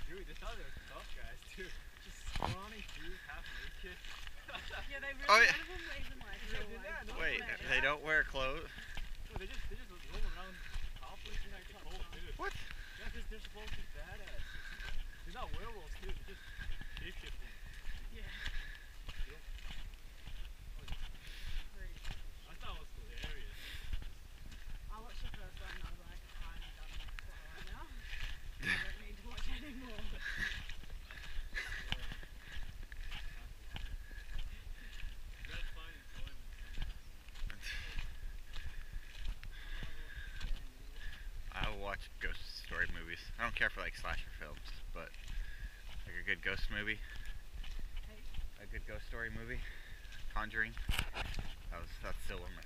Dude, they thought they were tough guys, too. Just scrawny dudes, half naked. Yeah, they really, Oh, yeah. none of them were even like real life. Wait, they don't wear clothes? Well, they just roam around topless and like cold, dude. What? Yeah, because they're supposed to be badasses. They're not werewolves, dude. They're just shape-shifting. Yeah. I thought it was hilarious. I watched the first one and I was like, I'm done with Twilight now. I don't need to watch anymore. I watch ghost story movies. I don't care for like slasher films, but like a good ghost movie. Hey. A good ghost story movie. Conjuring. That's still one of